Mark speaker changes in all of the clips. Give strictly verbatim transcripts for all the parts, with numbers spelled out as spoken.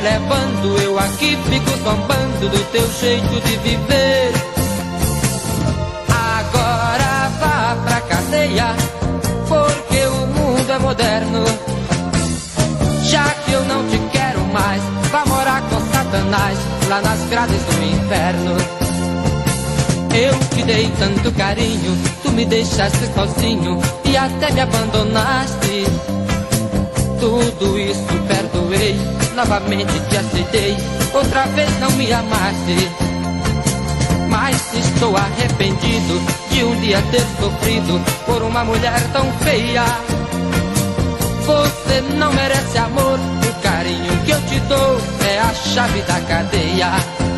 Speaker 1: levando, eu aqui fico zombando do teu jeito de viver. Agora vá pra cadeia, porque o mundo é moderno. Já que eu não te quero mais, vá morar com Satanás lá nas grades do inferno. Eu te dei tanto carinho, tu me deixaste sozinho e até me abandonaste. Tudo isso perdoei, novamente te aceitei, outra vez não me amaste. Mas estou arrependido de um dia ter sofrido por uma mulher tão feia. Você não merece amor, o carinho que eu te dou é a chave da cadeia.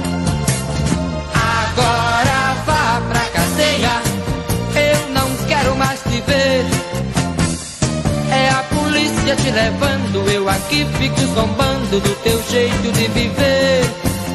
Speaker 1: Agora vá pra cadeia, eu não quero mais te ver. É a polícia te levando, eu aqui fico zombando do teu jeito de viver.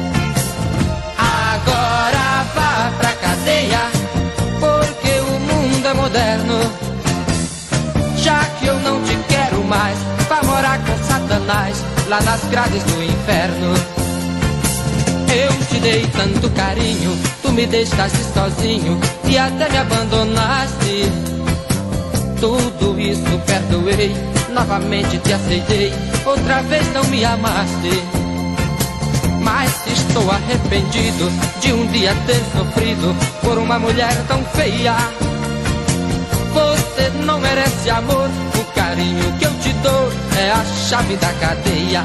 Speaker 1: Agora vá pra cadeia, porque o mundo é moderno. Já que eu não te quero mais, vá morar com Satanás lá nas grades do inferno. Eu te dei tanto carinho, tu me deixaste sozinho e até me abandonaste. Tudo isso perdoei, novamente te aceitei, outra vez não me amaste. Mas estou arrependido de um dia ter sofrido por uma mulher tão feia. Você não merece amor, o carinho que eu te dou é a chave da cadeia.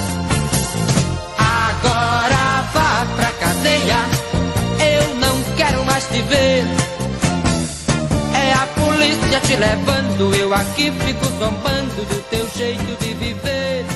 Speaker 1: Agora vá pra cadeia, eu não quero mais te ver. É a polícia te levando, eu aqui fico zombando do teu jeito de viver.